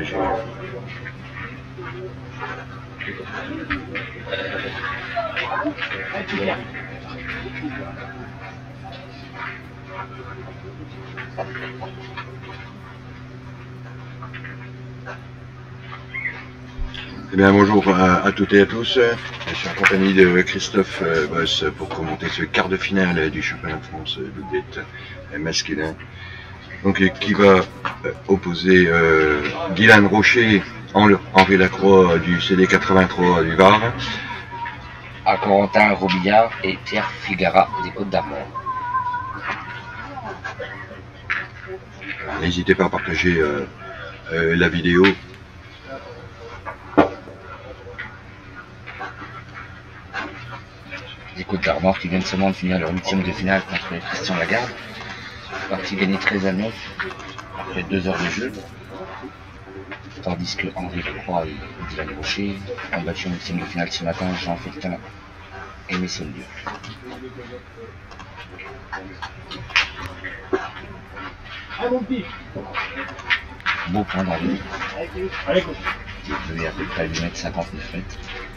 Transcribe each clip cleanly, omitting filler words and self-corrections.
partager. Eh bien, bonjour à toutes et à tous. Je suis en compagnie de Christophe Boss pour commenter ce quart de finale du championnat de France doublette masculin. Donc, qui va opposer Dylan Rocher, Henri Lacroix du CD 83 du Var, à Corentin Robillard et Pierre Figara des Côtes-d'Armor. N'hésitez pas à partager la vidéo. Les Côtes-d'Armor qui viennent seulement de finir leur 8e de finale contre Christian Lagarde. Partie gagnée 13-9 après 2 heures de jeu. Tandis que Henri Lacroix et Dylan Rocher ont battu en 8e de finale ce matin Jean Feltin et Messondieu. Beau point d'envie. Qui est à peu près 8,59 m.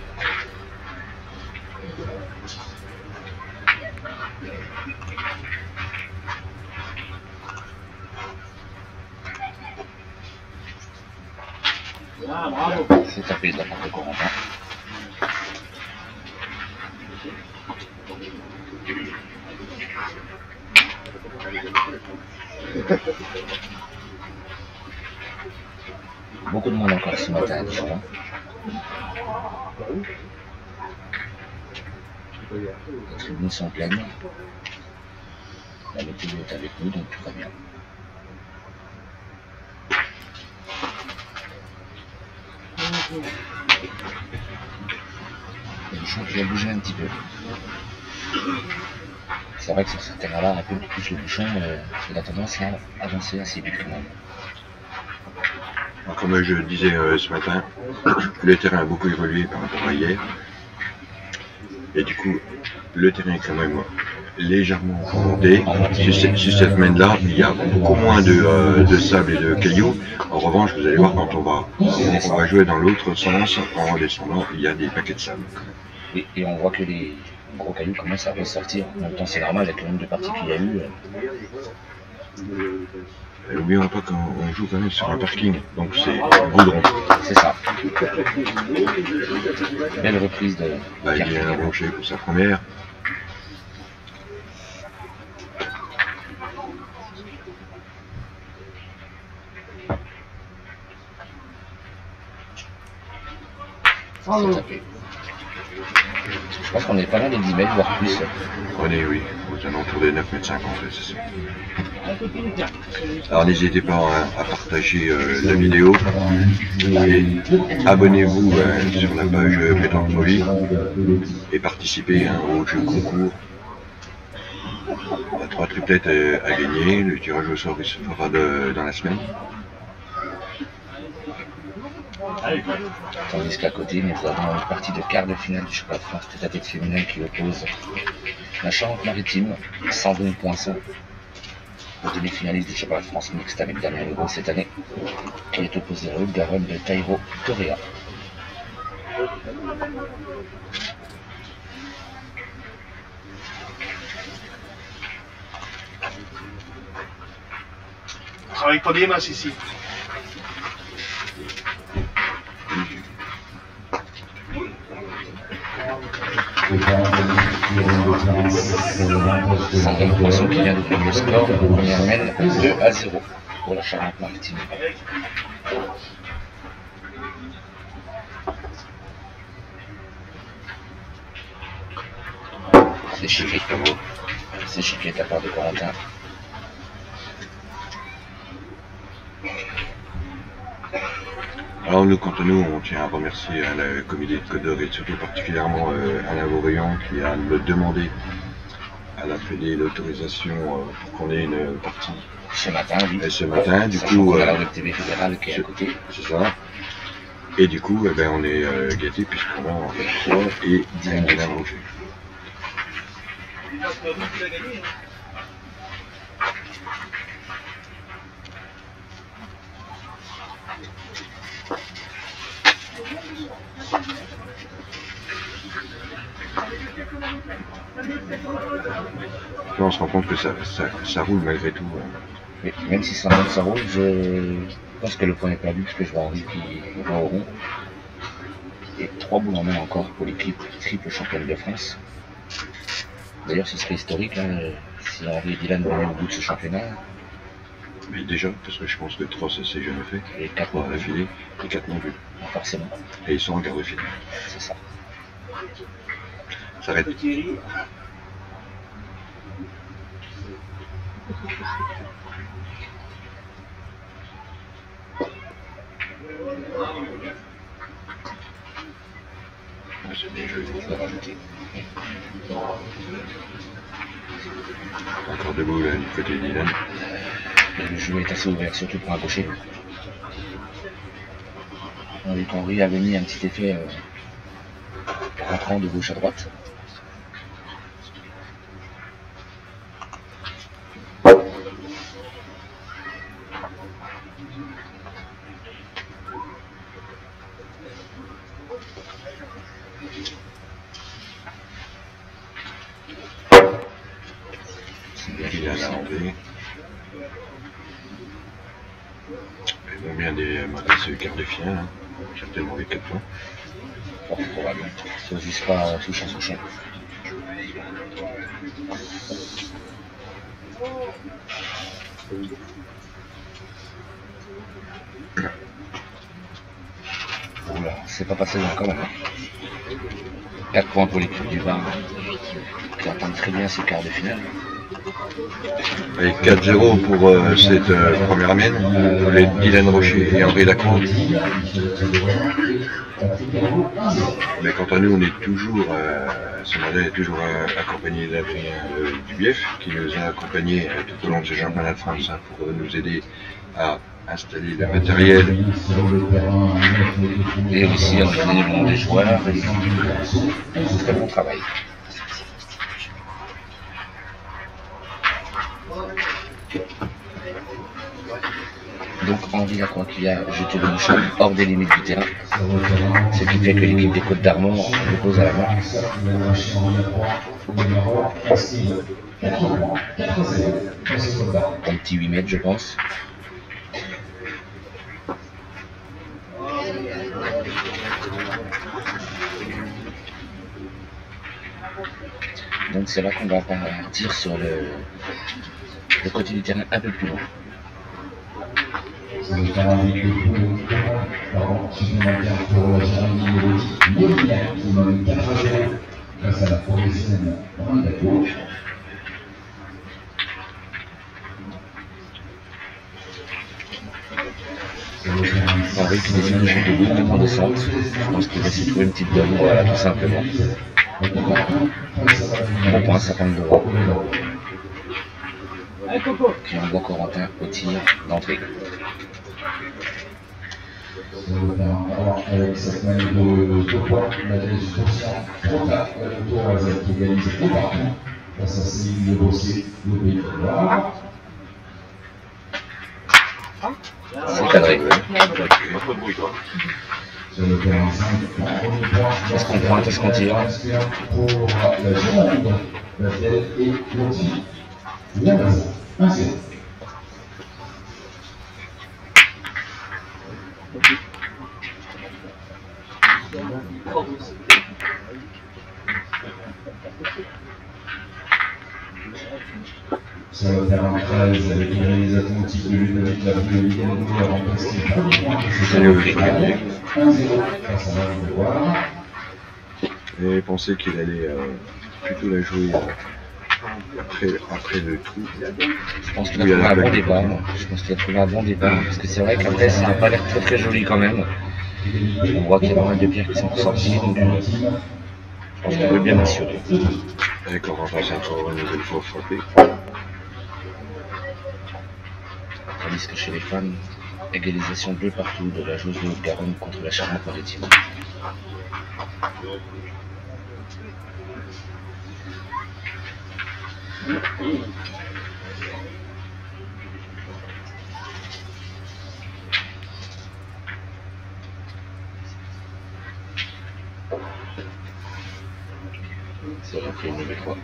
C'est tapé de la part de Corentin. Beaucoup de monde encore ce matin à Dijon. Les tribunes sont pleines. La météo est avec nous, donc tout va bien. Le bouchon qui a bougé un petit peu. C'est vrai que sur ce terrain-là, un peu plus le bouchon, il a tendance à avancer assez vite quand même. Comme je disais ce matin, le terrain a beaucoup évolué par rapport à hier. Et du coup, le terrain est quand même légèrement monté. Sur cette semaine-là, il y a beaucoup moins de sable et de cailloux. En revanche, vous allez voir, quand on va jouer dans l'autre sens, en redescendant, il y a des paquets de sable. Oui, et on voit que les gros cailloux commencent à ressortir. En même temps, c'est normal avec le nombre de parties qu'il y a eu. N'oublions pas qu'on joue quand même sur un parking, donc c'est goudron. C'est ça. Belle reprise de Dylan Rocher pour sa première. C'est tapé. Je pense qu'on est pas loin des 10 mètres, voire plus. On est, oui, aux alentours des 9,50 m, c'est ça. Alors n'hésitez pas à partager la vidéo et abonnez-vous sur la page Pétanque Folie et participez au jeu concours. Il y a 3 triplettes à gagner, le tirage au sort il se fera dans la semaine. Tandis qu'à côté, nous avons une partie de quart de finale du championnat de France tête à tête féminin qui oppose la Charente-Maritime, Sandrine Poinçon, au demi-finaliste du championnat de France mixte avec Damien Legault cette année, qui est opposé à Haute-Garonne de Taïro Toréa. On travaille pas bien mince ici. Sandrine Poisson qui vient d'ouvrir le score, la première mène 2-0 pour la Charente-Maritime. C'est chiffré. C'est chiffré de la part de Corentin. Alors nous, quant à nous, on tient à remercier la comité de Côte d'Or et surtout particulièrement Alain Vaurian qui a demandé à la Fédé l'autorisation pour qu'on ait une partie Ce matin, oui. ce matin. Du coup, la Web TV fédérale qui est à côté. C'est ça. Et du coup, on est gâtés puisqu'on a Henri Lacroix et Dylan Rocher. rend compte que ça roule malgré tout. Mais même si ça roule, je pense que le point est perdu parce que je vois Henri qui va au rond. Et 3 boules en main encore pour l'équipe triple championne de France. D'ailleurs, ce serait historique hein, si Henri et Dylan venaient au bout de ce championnat. Mais déjà, parce que je pense que 3 ça s'est jamais fait. Et 4 à l'affilée, et 4 non plus. Forcément. Et ils sont en quart de finale. C'est ça. Ça arrête. Ah, c'est bien joué. Encore debout là, du côté de Dylan. Le jeu est assez ouvert, surtout pour un gaucher. On a vu qu'Henri avait mis un petit effet rentrant de gauche à droite. Il a la enlevé. Ils vont bien passer le quart de finale. Hein. Certainement les 4 points. Fort probable. Ça ne vise pas touche à son chien. Oula, c'est pas passé loin quand même. 4 points pour l'équipe du Var qui entend très bien ses quarts de finale. Et 4-0 pour cette première mienne, pour les Dylan Rocher et Henri Lacroix. Mais quant à nous, on est toujours, ce modèle est toujours accompagné d'Adrien Dubief, qui nous a accompagnés tout au long de ce championnat de France hein, pour nous aider à installer le matériel. Et aussi à donner le nom des joueurs. Très bon travail. Donc Henri Lacroix qui a jeté le bouchon hors des limites du terrain, ce qui fait que l'équipe des Côtes d'Armor repose à la main. Un petit 8 mètres je pense. Donc c'est là qu'on va partir sur le côté du terrain un peu plus loin. Henri qui décide de jouer debout, de prendre descente. Je pense qu'il va se trouver une petite donne, voilà, tout simplement. Bon point, 52 €. Qui envoie Corentin au tir d'entrée. Avec cette manette de 2 points, la distorsion trop tard, le tour qui égalise au partout face à Céline de Bossé, le Pays de Loire. C'est cadré. Sur le terrain 5, premier point. Est-ce qu'on pointe, est-ce qu'on tire? Pour la Gironde, la tête et l'outil. La base, 1-0. Sur le terrain 13, avec une réalisation type de Ludovic Labriovic a remplacé le premier point de ce jeu. 1-0 face à Marie de Loire. J'avais pensé qu'il allait plutôt la jouer après le trou. Je pense qu'il a trouvé un bon départ. Parce que c'est vrai qu'après ça n'a pas l'air très très joli quand même. On voit qu'il y a pas mal de pierres qui sont sorties. Donc, je pense qu'il peut bien assurer. Et Corentin Saint-Sauveur une nouvelle fois frappé. Tandis que chez les femmes, égalisation 2 partout de la joueuse de Haute-Garonne contre la Charente-Maritime. C'est qui est numéro 3.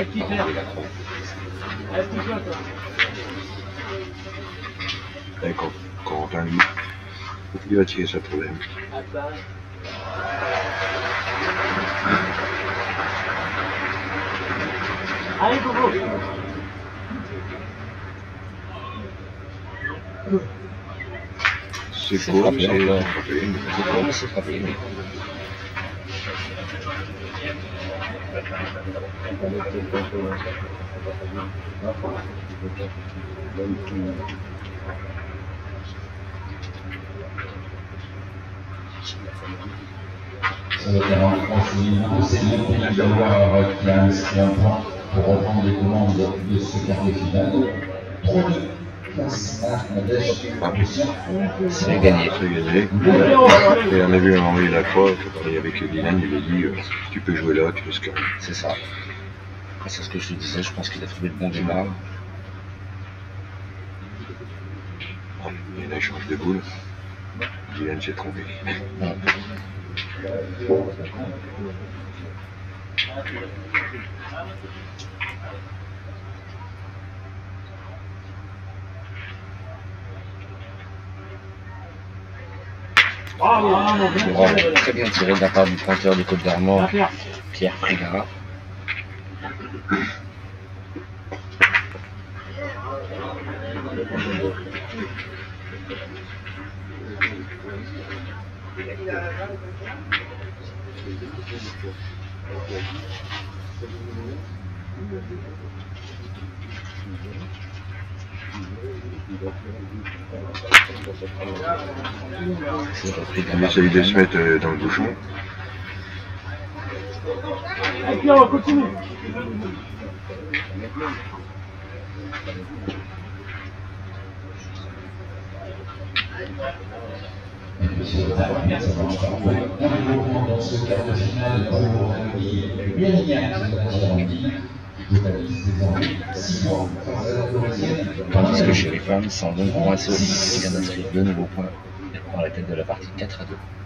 Et Corentin, lui, il va tirer ça problème. Allez, Coco. C'est court, c'est frappé. C'est court, mais c'est frappé. Oui. Sur le terrain français, c'est le pays d'avoir qui a inscrit un point pour reprendre les commandes de ce quart de finale. 3-2 face à Nadège. C'est gagné. C'est gagné. Et on a vu Henri la fois, il parlait avec Dylan, il a dit tu peux jouer là, tu peux scorer. C'est ça. C'est ce que je te disais, je pense qu'il a trouvé le bon démarre. Il y a un échange de boules. Dylan s'est trompé. Ouais. Bravo, très bien tiré de la part du pointeur de Côte d'Armor, Pierre Frigara. Il essaye de se mettre dans le bouchon. Et puis on va continuer. Et puis sur le terrain, ça va encore un peu dans ce quart de finale pour Mérignac de la Gironde, qui totalise désormais 6 points face à la Corrézienne. Tandis que chez les femmes, sans bon point solide, qui vient d'inscrire 2 nouveaux points et prend la tête de la partie 4-2.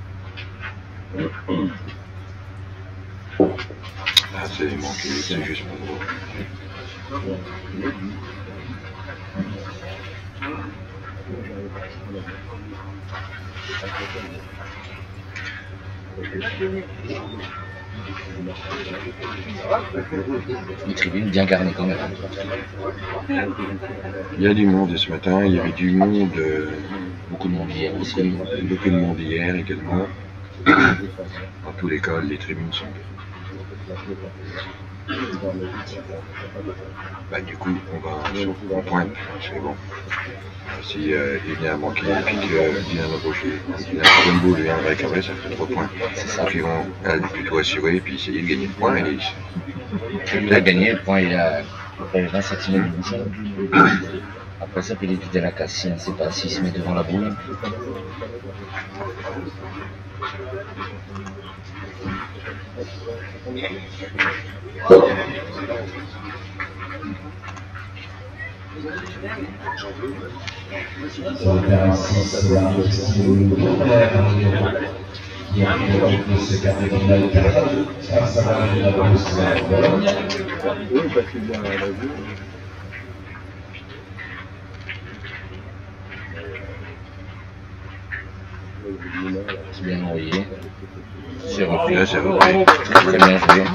Ah, c'est manqué, c'est juste pour vous. Une tribune bien garnie quand même. Il y a du monde ce matin, il y avait du monde, Beaucoup de monde hier aussi. beaucoup de monde hier également. Dans tous les cas, les tribunes sont bah, du coup, on pointe, c'est bon. Si il vient à manquer et puis que Dylan Rocher, il a une bonne boule et un vrai carré, ça fait 3 points. Donc ils vont plutôt assurer et puis essayer de gagner le point. Et Il a gagné, le point il a 20 cm de bouchon. Après ça, il éviter la casse, si on ne sait pas s'il se met devant la boule. Sur le terrain 6, Marie-Christine Gourmet, qui a remporté ce quart de finale 4-2 face à la Beauce de Bologne. C'est bien envoyé. C'est repris. là, c'est repris. Très bien joué.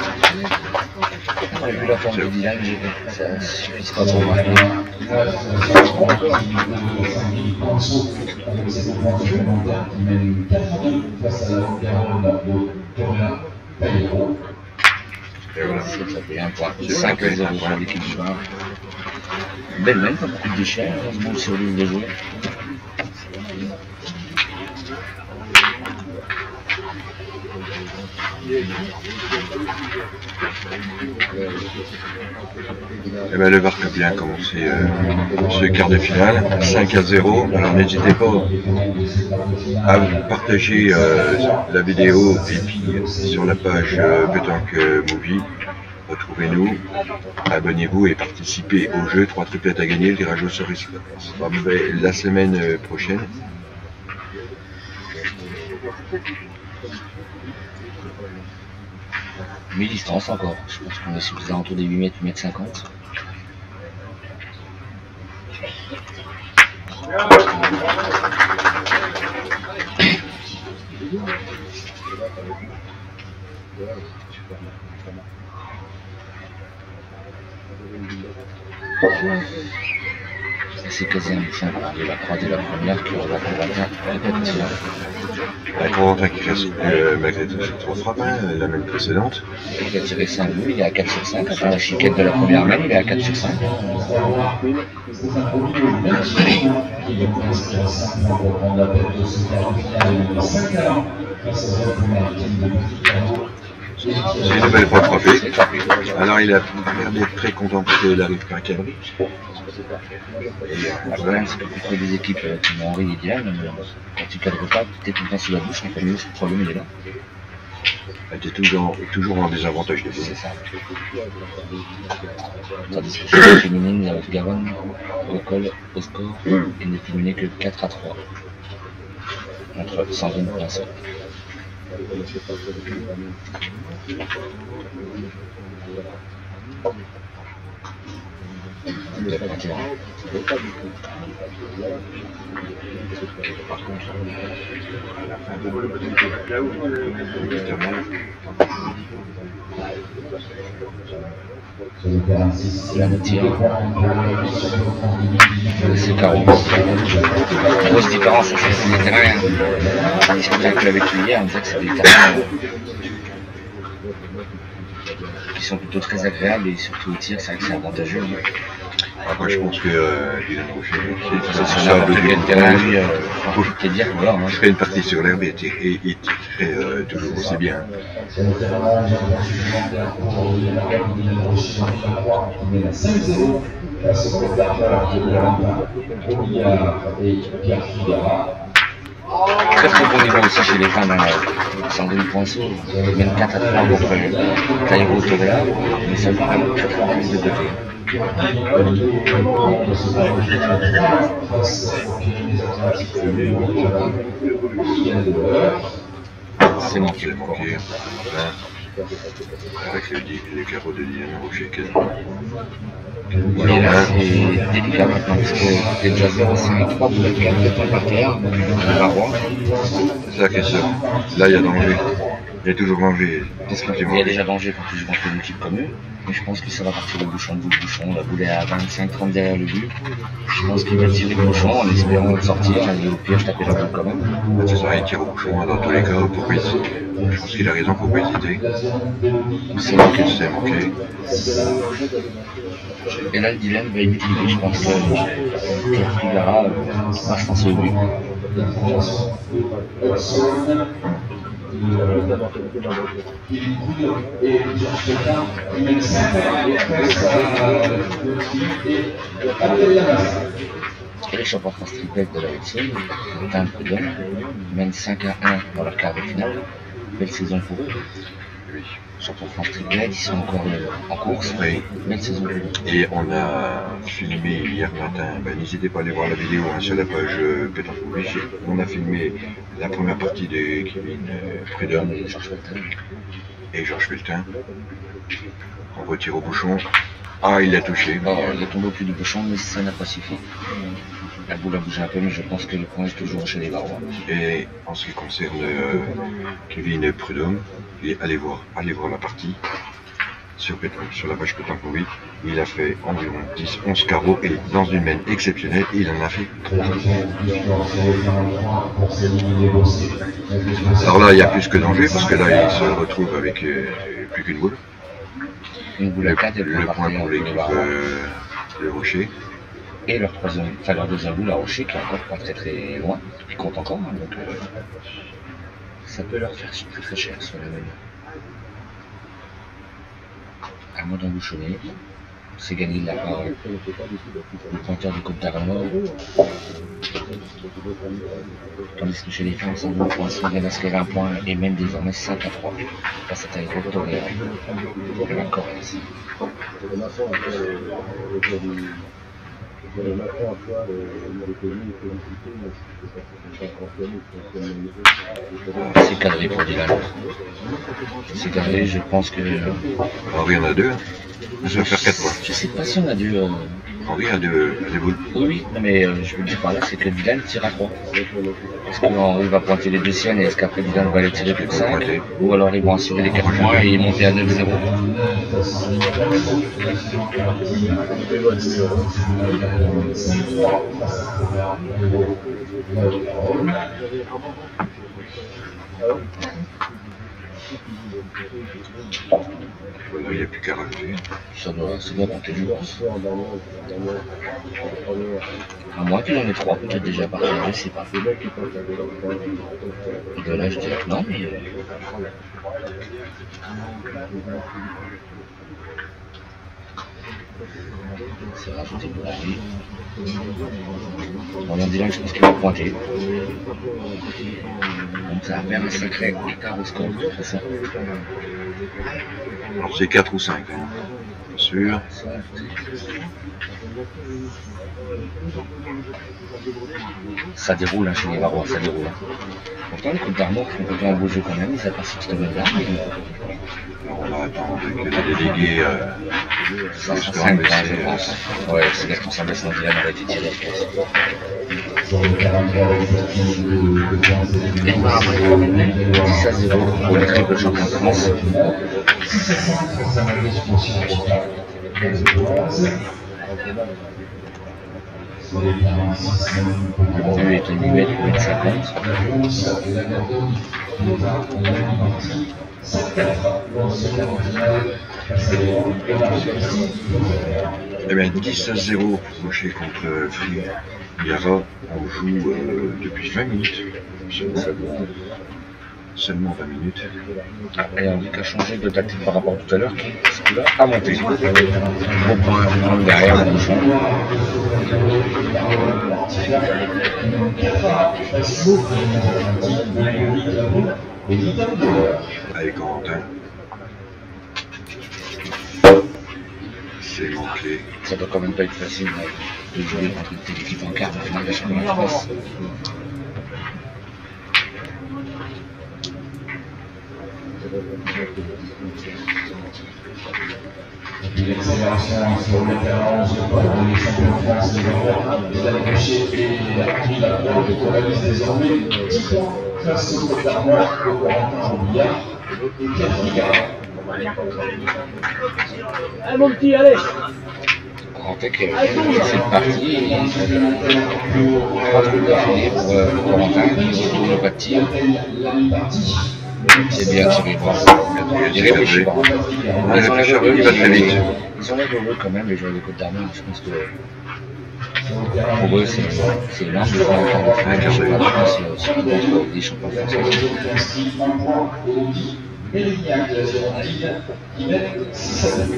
J'ai vu la forme de Dylan, ça suffit pas trop marqué. Avec ses mouvements supplémentaires qui mènent 4-2 face à la Haute-Garonne de Corinne Payero. Et voilà. Ça fait un point. C'est 5-0 pour l'équipe du soir. Belle même, pas beaucoup de déchets, on se boule sur l'île de jouer. Eh ben, le VAR a bien commencé ce quart de finale, 5-0. Alors n'hésitez pas à partager la vidéo et puis sur la page Pétanque Movie, retrouvez-nous, abonnez-vous et participez au jeu. 3 triplettes à gagner, le tirage au sort sera fait la semaine prochaine. Mi-distance encore, je pense qu'on est sur les alentours des 8 mètres, 8 mètres 50. C'est quasi un bouchon de la croix de la première qui aura pour atteindre la Corentin qui reste malgré tout sur 3 frappes, hein, la même précédente. Il a tiré 5 bouts, il est à 4 sur 5. Après la chiquette de la première main, il est à 4 sur 5. C'est une belle fois frappée. Alors il a l'air d'être très content parce qu'il arrive qu'un cabri. Le problème, c'est que contre des équipes comme Henri et Diane, quand tu cadres pas, tu es tout le temps sous la bouche, donc le problème il est là. Elle était toujours en désavantage des C'est ça. Tandis que chez les féminines, la Haute-Garonne, au col, au score, il n'est éliminé que 4 à 3. Entre Sandrine Pinceau. La moitié. C'est 40. Grosse différence sur les terrains. On discutait un peu avec lui hier, on disait que c'est des terrains qui sont plutôt très agréables et surtout au tir, c'est vrai que c'est avantageux. Après, je pense que Dylan Rocher, c'est ça, quel terrain lui, faut dire, voilà. Je ferais une partie sur l'herbe et tirerait toujours aussi bien. C'est le terrain pour Dylan Rocher, qui mène à 5-0 face au Dakar de la Romillard et Pierre Figara. Très très bon niveau aussi chez les femmes, Sandrine Pinceau, même 4 à 3 contre Cairo Torella, mais ça fait vraiment très très plus de côté. C'est manqué le corps. Avec les carreaux de Dylan Rocher quasiment. Et là c'est délicat maintenant parce que c'est déjà 0,5, 3 boules de 4 par terre, le Barois. C'est ça la question. Là il y a danger. Il y a toujours danger. Il y a déjà danger quand tu joues contre une équipe comme eux. Mais je pense que ça va partir le bouchon, la boule est à 25-30 derrière le but. Je pense qu'il va tirer le bouchon en espérant le sortir, et au pire je taper la boule quand même. C'est ça, il tire au bouchon dans tous les cas, pour pas hésiter. Je pense qu'il a raison pour pas hésiter. C'est manqué. C'est manqué. Et là le dilemme va éviter, je pense que Pierre Figara va se lancer au but. Et les champions de France triplette de la Haute-Seine, Quentin Prudhomme, mènent 5 à 1 dans leur quart de finale. Belle saison pour eux. Oui. Champions de France triplette, ils sont encore en course. Oui. Belle saison pour eux. Et on a filmé hier matin, n'hésitez pas à aller voir la vidéo sur la page Pétanque Public. On a filmé la première partie de Kevin Prudhomme et Georges Feltin. On retire au bouchon. Ah, il l'a touché. Bon, il est tombé au pied du bouchon, mais ça n'a pas suffi. La boule a bougé un peu, mais je pense que le point est toujours chez les Barois. Et en ce qui concerne Kevin Prudhomme, allez voir la partie sur la page Pétanque Public. Il a fait environ 10-11 carreaux et dans une main exceptionnelle, il en a fait 3. Alors là, il y a plus que danger parce que là, il se retrouve avec plus qu'une boule. Une boule à 4 et le point pour l'équipe de Rocher. Et leur deuxième boule à Rocher qui est encore pas très très loin, qui compte encore, hein, donc ça peut leur faire très très cher sur la même. À moins d'embouchonner, c'est gagné de la part du pointeur du Côte d'Armor. Tandis que chez les femmes, Sandrine Pinceau vient d'inscrire un point et même désormais 5 à 3 face à Cairo Torella de la Corrèze. Le matin, à soir, il avait connu, il était impliqué, mais c'était pas confirmé, C'est cadré pour Dylan. C'est cadré, je pense que. Henri en a deux. Ça va faire 4 points. Je sais pas si on a dû. Henri a deux boules. Oui, oui, non mais je veux dire par là, c'est que Dylan tire à 3. Est-ce qu'Henri va pointer les deux siennes et est-ce qu'après Dylan va les tirer pour 5? Ou alors ils vont assurer les 4 points et monter à 9-0. Il n'y a plus qu'à rajouter. Ça doit compter, je pense. À moins qu'il en ait 3, peut-être déjà parti, je sais pas. De là, je dirais que non, mais. C'est rajouté pour lui. On en dit là, je pense qu'il va pointer. Donc ça va faire un sacré écart au score de toute façon. Alors c'est 4 ou 5, hein. Bien sûr. Ça déroule hein, chez les Varois, ça déroule. Hein. Pourtant les Côtes d'Armor font plutôt un beau jeu quand même, ils apprécient cette domaine-là. Alors on va attendre que les délégués 5 points, je pense. Ouais, c'est Gaston Saint-Bès, sinon Dylan aurait été tiré, je pense. 10-0 pour les triples champions de France. Le but est à 8 pour une 50. Eh bien 10-0 Rocher contre Free Yara, on joue depuis 20 minutes. Seulement 20 minutes. Et on dit qu'à changer de tactique par rapport à tout à l'heure, qui là a monté. Bon point derrière le bouchon. Avec Corentin. C'est manqué. Ça doit quand même pas être facile de jouer contre une équipe en quart de finale de championnat de France. L'accélération sur le terrain, je crois, les champions de France de la Gaucher et Henri Lacroix qui réalise désormais 10 points face au Côtes d'Armor de Corentin Bouillard et Pierre Figara. Allez mon petit, allez. Corentin qui a cette partie, il pas trop d'affilée pour Corentin, qui retourne le pas de tir. C'est bien tiré, quoi. Il réfléchit pas. Ils ont l'air heureux, ils ont l'air heureux quand même, les joueurs de Côtes d'Armor. Je pense que pour eux, c'est énorme de faire un quart de finale de championnat de France et aussi contre des champions français. Mérignac de la Girondine qui mène 6-7.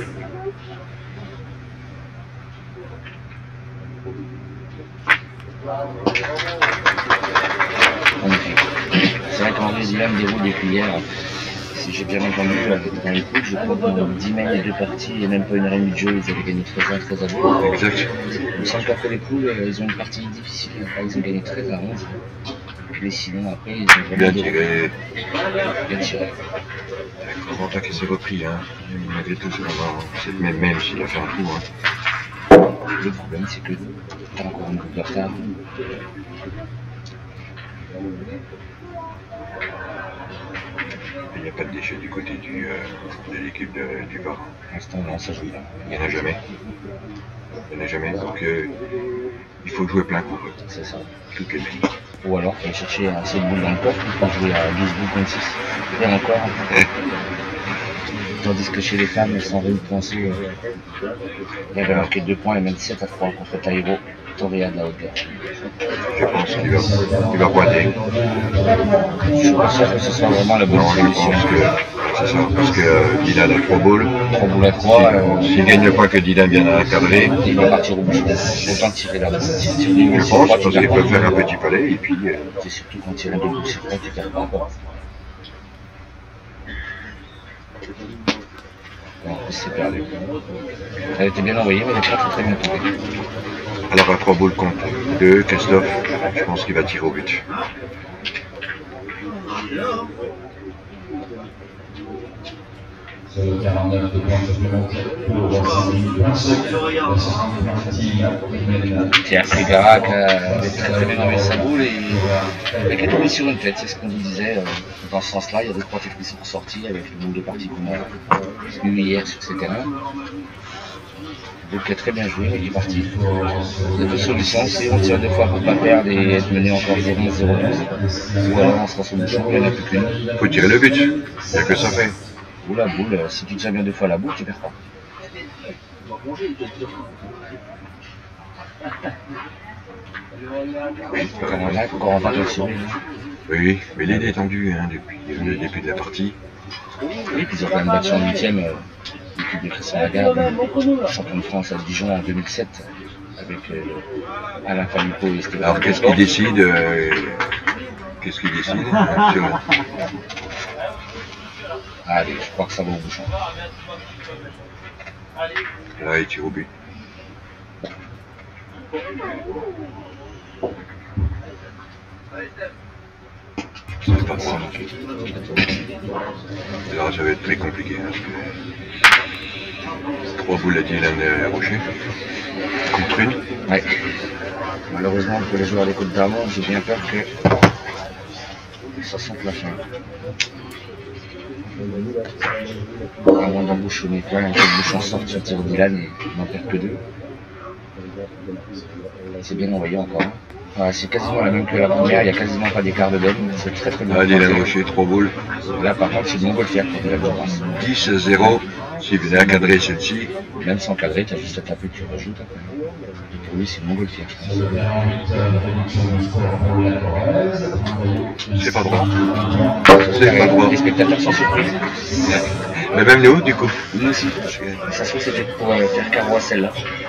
C'est vrai qu'Henri Dylan déroule depuis hier, si j'ai bien entendu, dans les poules, je crois qu'en 10 mai, les deux parties, il n'y a même pas une heure et demie de jeu, ils avaient gagné 13-1, 13-2. Exact. Il me semble qu'après les poules, ils ont une partie difficile, ils ont gagné 13-11. Mais sinon, après, ils ont vraiment Bien tiré. bien tiré. Corentin qui s'est repris, hein. Malgré tout, c'est même s'il a fait un coup. Hein. Le problème, c'est que tu as encore une coupe de retard. Il n'y a pas de déchets du côté de l'équipe du Var. Pour l'instant, non, ça joue là. Il n'y en a jamais. Il n'y en a jamais. Donc il faut jouer plein pour eux. C'est ça. Toutes les minutes. Ou alors, il faut chercher assez de boules dans le coffre pour jouer à 12 boules contre 6. Et encore. Tandis que chez les femmes, elles sont venues penser. Il avait marqué 2 points et même 7-3 contre Taïro, Toria de la Haute-Guerre. Je pense qu'il va pointer. Je suis pas sûr que ce soit vraiment la bonne Non, je solution. pense que c'est ça. Parce que Dylan a 3 balles. 3 boules à 3, S'il ne gagne pas que Dylan vienne à encadrer, il va partir au bout. Autant tirer la boule. je pense parce qu'il peut faire un petit palais et puis. C'est surtout quand il y a 2 boules sur 3, tu perds pas. Non, c'est perdu. Elle était bien envoyée, mais elle n'est pas très bien tombée. Alors à 3 boules contre 2, Christophe, je pense qu'il va tirer au but. Sur le 49 de points supplémentaires pour Qui a pris Garak, avait très bien enlevé sa boule et qui est tombé sur une tête, c'est ce qu'on vous disait. Dans ce sens-là, il y a 2-3 têtes qui sont ressorties avec le nombre de parties qu'on a eu hier sur ces terrains. Donc il a très bien joué, il est parti. Il y a deux solutions, c'est on tire 2 fois pour ne pas perdre et être mené encore 0-1-0-12. Ou alors on sera sur le bouchon, il n'y en a plus qu'une. Faut tirer le but, il n'y a que ça fait. Ou la boule, si tu tires bien 2 fois la boule, tu perds pas. Corentin doit tirer. Oui, mais il est détendu hein, depuis le début de la partie. Oui, puis ils ont quand même battu en 8ème l'équipe de Christian Lagarde, champion de France à Dijon en 2007, avec Alain Philippot et Stéphane. Alors qu'est-ce qu'il décide Allez, je crois que ça va au bouchon. Là, il tire au but. C'est pas grave. Là, ça va être très compliqué. Hein, parce que 3 boules à Dylan Rocher. Contre une. Ouais. Malheureusement, pour les joueurs des Côtes d'Armor, j'ai bien peur que ça sente la fin. À moins d'embouchonner quoi, un peu de bouchon sort sur tir Dylan et il n'en perd que 2. C'est bien envoyé encore. Voilà, c'est quasiment la même que la première, il n'y a quasiment pas d'écart de donne. C'est très très bien. Ah, Dylan Rocher, 3 boules. Là par contre, c'est du montgolfière pour Dylan Rocher. 10-0. S'il venait à cadrer celle-ci. Même sans cadrer, tu as juste à taper, tu rajoutes après. Pour lui, c'est une montgolfière, je pense. C'est pas droit. C'est pas droit. Les spectateurs sont surpris. Mais même les autres, du coup. Nous aussi. Ça se trouve, c'était pour faire carreau à celle-là.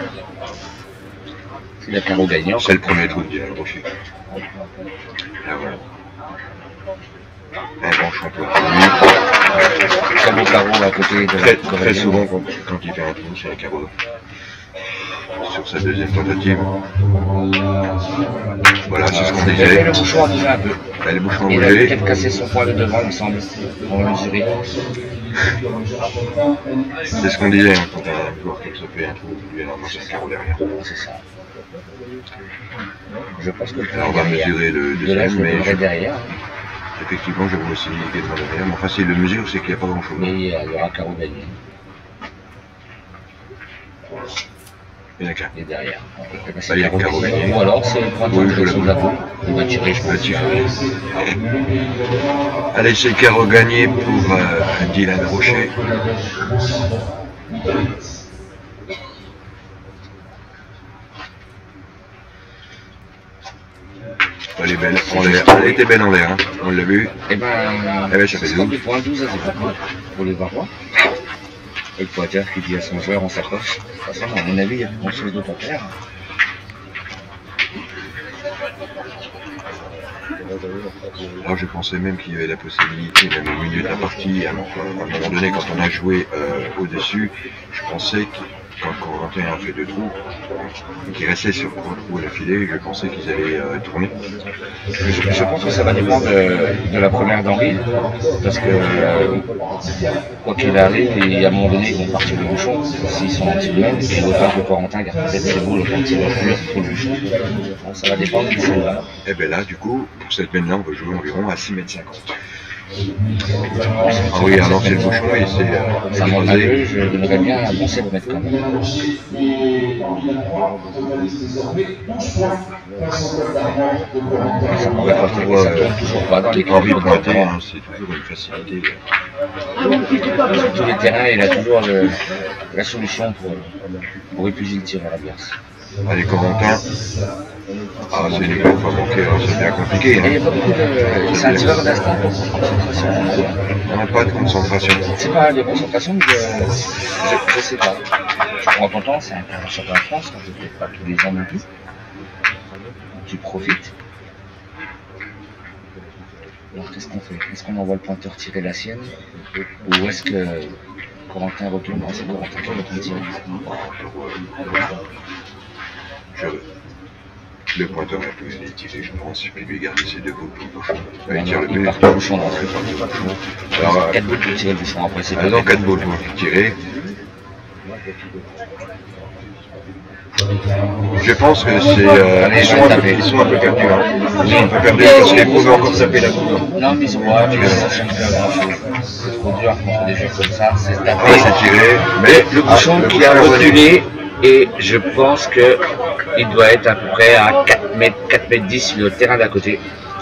C'est la carreau gagnant. C'est le premier trou de Dylan Rocher. Là, voilà. Un bon champion. Très beau carreau à côté de la Très souvent, quand il fait un trou, c'est un carreau. Sur sa deuxième tentative. Voilà, c'est ce qu'on disait. Le bouchon a bougé un peu. Le bouchon a Il a bougé. peut-être cassé son point de devant, il me semble. On va mesurer. C'est ce qu'on disait hein, quand un joueur qui se fait un trou, lui, alors moi, c'est un carreau derrière. C'est ça. Je pense que Alors, on va mesurer le de là, je deuxième, mais derrière. effectivement, je vois aussi Guédrin derrière. Mais enfin, s'il le mesure, c'est qu'il n'y a pas grand-chose. Mais il y aura carreau gagné. Il n'y en a qu'un. Et derrière. Il y a carreau gagné. Ou alors, c'est le point de direction de la boule. Il va tirer, je peux tirer. Allez, c'est le carreau gagné pour Dylan Rocher. Elle est belle en l'air. Elle était belle en l'air, hein. On l'a vu. Eh ben, ça fait 12 points, 12 à 0 pour les Varois. Et le pointeur qui dit à son joueur, on s'approche. De toute façon, à mon avis, il y a plus grand chose d'autre à faire. Alors je pensais même qu'il y avait la possibilité, même au milieu de la partie, à un moment donné, quand on a joué au-dessus, je pensais que quand Corentin a fait 2 trous, qui restait sur 3 trous à la filée, je pensais qu'ils allaient tourner. Je pense que ça va dépendre de la première d'Henri, parce que quoi qu'il arrive, et à un moment donné, ils vont partir le bouchon, s'ils sont en dessous de même, et autant que Corentin garde peut-être ses boules quand il va plus pour le bouchon. Donc, ça va dépendre de celle-là. Et bien là, du coup, pour cette mène-là, on va jouer environ à 6,50 m. Ah oui, alors c'est le bouchon et c'est ça m'en a je donnerais bien un bon 7 mètres quand même. Ça pourrait pas trouver, ça tombe toujours pas dans les Henri Pointé, hein, c'est toujours une facilité. Sur tous les terrains, il a toujours la solution pour épuiser le tir à la bière. Allez, Corentin. Ah, c'est une fois manqué, c'est bien compliqué. Hein. Il y a pas beaucoup de. C'est un tireur d'instinct pour concentration. Non, pas de concentration. C'est pas de concentration, mais je sais pas. Tu prends ton temps, c'est un champion de France, donc je ne fais pas tous les ans non plus. Tu profites. Alors qu'est-ce qu'on fait? Est-ce qu'on envoie le pointeur tirer la sienne? Ou est-ce que Corentin recule? Non, c'est Corentin qui va tirer. Le pointeur a pu les tirer, je pense, et puis lui garder ses deux bouts pour le bouchon. Ouais, il tire le Il but. part le bouchon dans le truc. Alors, 4 bouts pour tirer le bouchon, après c'est pas non, 4 bouts pour tirer. Je pense que c'est. Ils sont un peu perdus. Hein. Ils sont un peu perdus parce qu'ils pouvaient encore taper la coupe. Non, mais ils sont pas, tu vois, ça change pas grand chose. C'est trop dur contre des jeux comme ça, c'est Ouais, taper. c'est tiré. Mais Le bouchon qui a reculé, et je pense que il doit être à peu près à 4 mètres 10 sur le terrain d'à côté.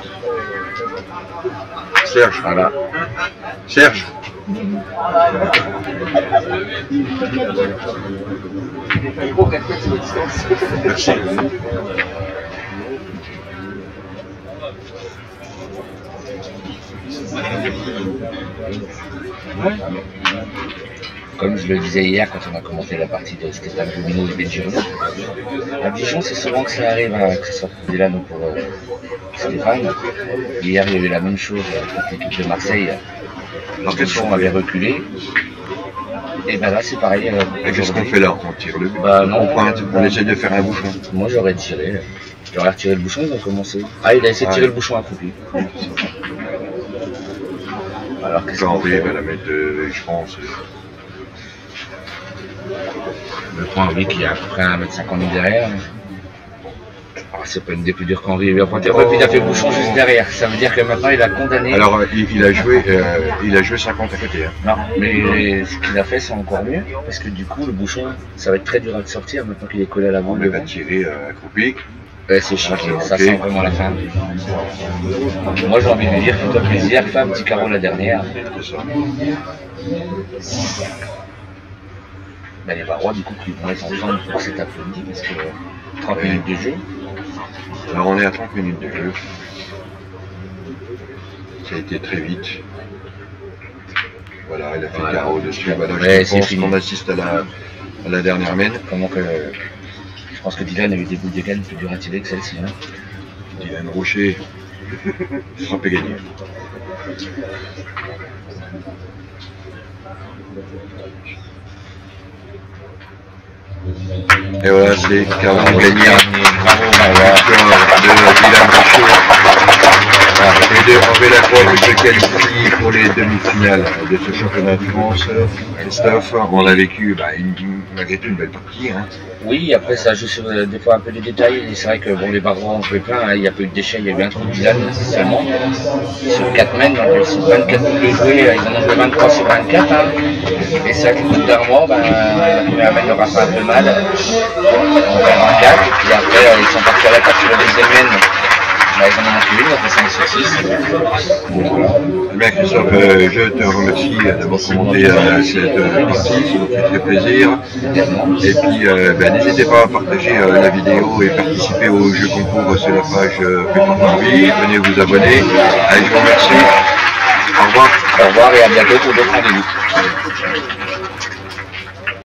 Serge, Voilà. Serge. Merci. Comme je le disais hier quand on a commenté la partie de Stéphane Domino et Benjamin, à Dijon c'est souvent que ça arrive à Christophe Delano pour Stéphane. Hier il y a eu la même chose contre l'équipe de Marseille. Le bouchon avait reculé. Et ben là c'est pareil. Et qu'est-ce qu'on fait là? On tire le but. Bah non, On pointe, on essaie de faire un bouchon. moi j'aurais tiré. J'aurais retiré le bouchon, ils ont commencé. Ah, il a essayé de tirer le bouchon accroupi. Alors qu'est-ce qu'on Henri fait? va la mettre, je pense. Le point Henri qui est à peu près 1,50 m derrière. Ah, c'est pas une des plus dures qu'Henri lui a pointé. Ouais, puis il a fait le bouchon juste derrière. Ça veut dire que maintenant il a condamné. Alors, il a joué 50 à côté. Hein. Non, mais ce qu'il a fait c'est encore mieux. Parce que du coup, le bouchon, ça va être très dur à le sortir maintenant qu'il est collé à la On boule. va tirer accroupi. Ouais, c'est chiqué, Ah, ça ok. sent vraiment la fin. Moi j'ai envie de lui dire fais-toi plaisir, fais un petit carreau la dernière. C'est ça. Ben, les Barrois du coup qui vont être ensemble pour cet après-midi parce que 30 minutes de jeu. Alors, on est à 30 minutes de jeu. Ça a été très vite. Voilà, il a fait le carreau dessus. Voilà, Ouais, je c'est pense fini. qu'on assiste à la dernière mène. Comment que. Je pense que Dylan a eu des boules de canne plus dures à tirer que celle-ci. Hein. Dylan Rocher, frappé gagné. Et voilà, c'est carrément gagné. Bravo, Marois. De Dylan Rocher. Et de Hervé Lacroix qui se qualifie pour les demi-finales de ce championnat de France. Christophe, on l'a vécu malgré tout une belle partie. Hein. Oui, après ça joue sur des fois un peu les détails. Et c'est vrai que bon, les Barrois ont fait plein, hein. Il n'y a pas eu de déchets, il y a eu un trou de Dylan seulement. Sur 4 mènes, donc 24 minutes de jouer, ils en ont joué 23 sur 24. Hein. Et c'est vrai que le coup d'Armand, la première mène leur a fait un peu mal. On va en 4, et puis après ils sont partis à l'attaque sur la deuxième mène. Ils en ont manqué une, on a fait 5 sur 6. Voilà. Eh bien Christophe, je te remercie d'avoir commenté cette partie, ça m'a fait très plaisir. Et puis n'hésitez pas à partager la vidéo et participer au jeu concours sur la page Pétanque Envie. Venez vous abonner. Allez, je vous remercie. Au revoir. Au revoir et à bientôt pour d'autres rendez-vous.